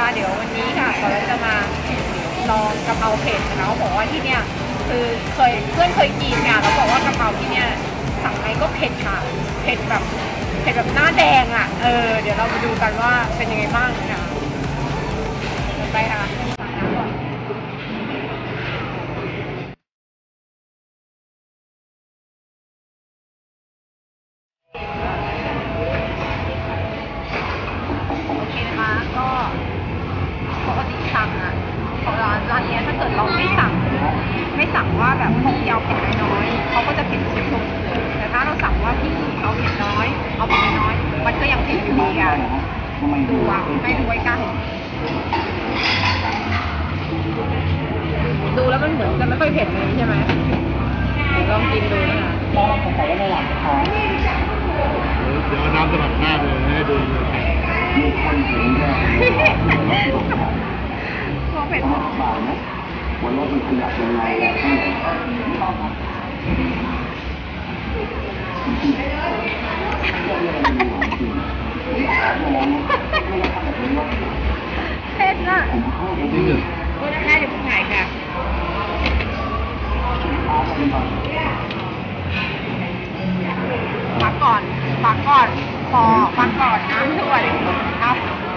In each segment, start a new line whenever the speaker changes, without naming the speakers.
นะคะเดี๋ยววันนี้ค่ะเราจะมาลองกะเพราเผ็ดนะคะเขาบอกว่าที่เนี่ยคือเพื่อนเคยกินค่ะแล้วบอกว่ากะเพราที่เนี่ยสั่งไงก็เผ็ดค่ะเผ็ดแบบหน้าแดงอ่ะเดี๋ยวเรามาดูกันว่าเป็นยังไงบ้างค่ะไปค่ะสั่งน้ำก่อนโอเคนะคะก็ปกติสั่งอ่ะของร้านนี้ถ้าเกิดเราไม่สั่งว่าแบบพี่เอาเผ็ดน้อยๆเขาก็จะเผ็ดเข้มข้นแต่ถ้าเราสั่งว่าพี่เอาเผ็ดน้อยเอาเผ็ดน้อยมันก็ยังเผ็ดอยู่ดีอ่ะดูอ่ะให้ดูไว้กันดูแล้วมันเหมือนจะไม่ค่อยเผ็ดเลยใช่ไหมลองกินดูนะคะลองใส่ไว้ในหลังท้อง
เดี๋ยวน้ำสลับหน้าเลยให้ดูเลย
พอเผ็ด
วันนี้มันขยับยังไงแล้วที่
เผ็ดน่ะก็ได้เดี๋ยวผมถ่ายค่ะพักก่อนพอพักก่อนน้ำด้วยครับ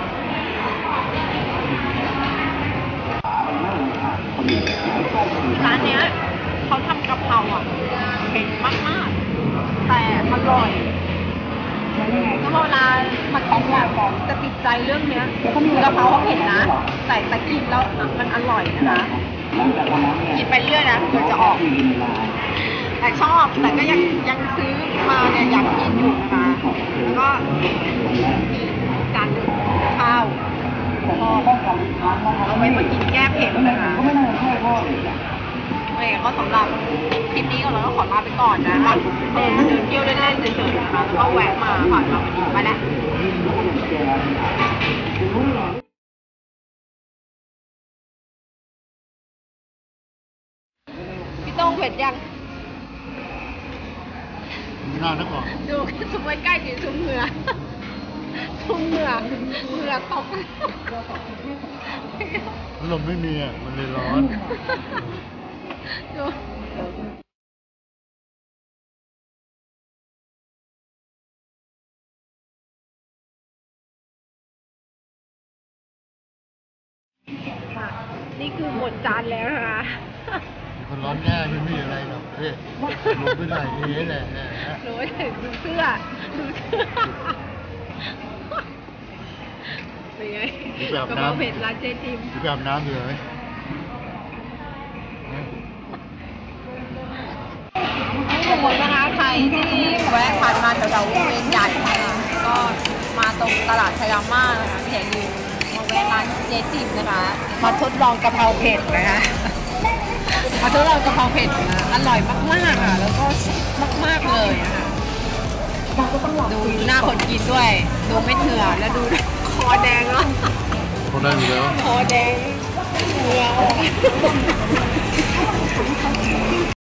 ร้านเนี้ยเขาทำกะเพราอ่ะเผ็ดมากๆแต่อร่อยก็เวลามากินแบบจะติดใจเรื่องเนี้ยกะเพราเขาเผ็ดนะแต่กินแล้วมันอร่อยนะคะกินไปเรื่อยนะเดี๋ยวจะออกแต่ชอบแต่ก็ยังซื้อมาเนี่ยอยากกินอยู่นะคะแล้วก็จานข้าวเอาไว้มากินแก้เผ็ดนะคะก็สำหรับคลิปนี้เราก็ขอลาไปก่อนนะคะเดินเที่ยวเล่นๆเฉยๆนะคะแล้วก็แวะมาผ่านมาวันนี้ไปแล้วพี่ต้องเผ็ดยัง
หน้านักก่อน
ดูซุปไว้ใกล้ถึงซุปเหงื่อตก
ลมไม่มีอ่ะมันเลยร้อน
ดูนี่คือหมดจานแล้วนะคะ
คนร้อนแน่ไม่มีอะไรหรอกเฮ้ยลงไปไหนนี่แหละ
ดูดูเสื้อเป็นไงกระเพราเผ็ดร้านเจ๊จิม
แบบน้ำอยู่เลย
ทุกคนนะคะใครที่แวะผ่านมาแถวๆวงเวียนใหญ่นะคะก็มาตรงตลาดไทราม่านะคะอย่าลืมมาแวะร้านเจ๊จิมนะคะมาทดลองกะเพราเผ็ดนะคะมาทดลองกะเพราเผ็ดนะอร่อยมากๆค่ะแล้วก็มากๆเลยนะคะดูหน้าคนกินด้วยดูไม่เถื่อแล้วดูคอแดงเนาะ
คอแดงอยู่แล้ว
คอแดงเหงื่อออก